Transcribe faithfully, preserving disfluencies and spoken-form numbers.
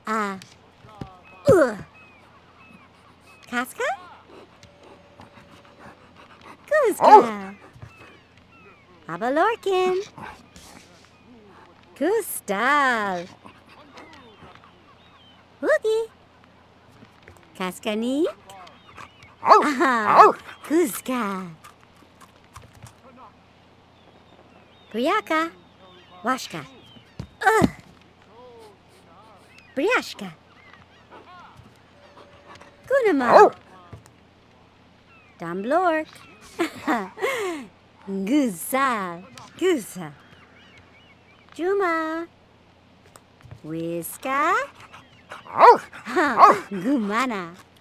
Ah. Uh. Casca? Kuzka. Abalorkin. Gustav. Woogie. Kaskani. Aha. Kuzka. Briaka. Washka. Ugh. Briashka. Gunama. Damblork. Guza. Guza. Juma. Whiska. Gumana.